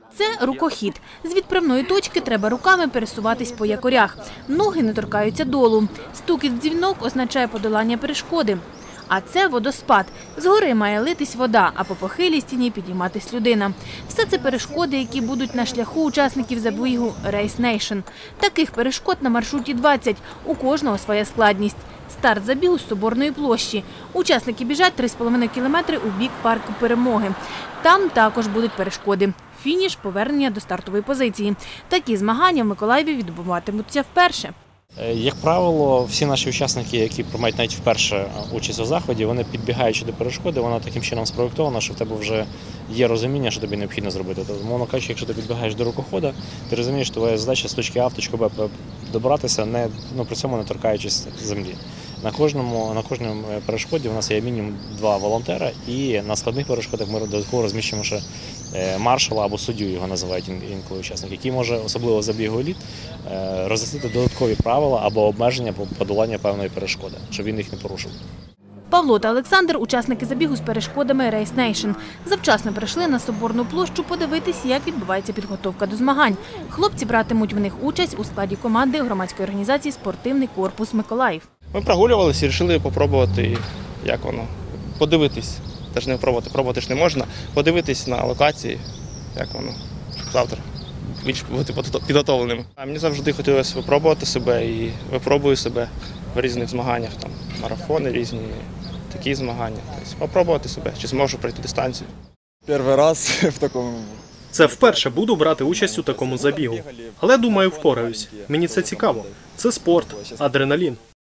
Це рукохід. З відправної точки треба руками пересуватись по якорях. Ноги не торкаються долу. Стукіт в дзвінок означає подолання перешкоди. А це водоспад. Згори має литись вода, а по похилій стіні підійматись людина. Все це перешкоди, які будуть на шляху учасників забігу Race Nation. Таких перешкод на маршруті 20. У кожного своя складність. Старт забігу з Соборної площі. Учасники біжать 3,5 кілометри у бік парку Перемоги. Там також будуть перешкоди. Фініш – повернення до стартової позиції. Такі змагання в Миколаєві відбуватимуться вперше. Як правило, всі наші учасники, які приймають навіть вперше участь у заході, вони підбігаючи до перешкоди, вона таким чином спроєктована, що в тебе вже є розуміння, що тобі необхідно зробити. Тобто, мовно кажучи, якщо ти підбігаєш до рукохода, ти розумієш, що твоя задача з точки А в точку Б добратися, при цьому не торкаючись землі. На кожному перешкоді у нас є мінімум 2 волонтера, і на складних перешкодах ми додатково розміщуємо ще маршала або суддю, його називають інколи учасник, який може, особливо забігу еліт, роз'яснити додаткові правила або обмеження по подоланню певної перешкоди, щоб він їх не порушив. Павло та Олександр – учасники забігу з перешкодами Race Nation. Завчасно прийшли на Соборну площу подивитись, як відбувається підготовка до змагань. Хлопці братимуть в них участь у складі команди громадської організації «Спортивний корпус Миколаїв». Ми прогулювалися і вирішили попробувати, як воно, подивитись. Теж не пробувати ж не можна, подивитись на локації, як воно, завтра більш бути підготовленим. Мені завжди хотілося випробувати себе і випробую себе в різних змаганнях, там марафони різні, такі змагання. Тобто, попробувати себе, чи зможу пройти дистанцію. Перший раз в такому. Це вперше буду брати участь у такому забігу. Але, думаю, впораюсь. Мені це цікаво. Це спорт, адреналін.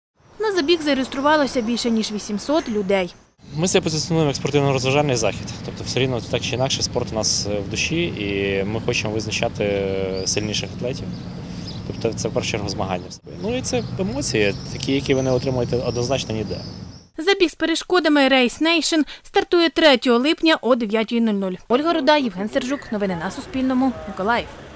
На забіг зареєструвалося більше ніж 800 людей. Ми це позиціонуємо як спортивно-розважальний захід. Тобто все рівно так чи інакше спорт у нас в душі, і ми хочемо визначати сильніших атлетів. Тобто це в першу чергу змагання. Ну і це емоції, такі, які ви не отримуєте однозначно ніде. Забіг з перешкодами Race Nation стартує 3 липня о 9:00. Ольга Руда, Євген Сержук. Новини на Суспільному. Миколаїв.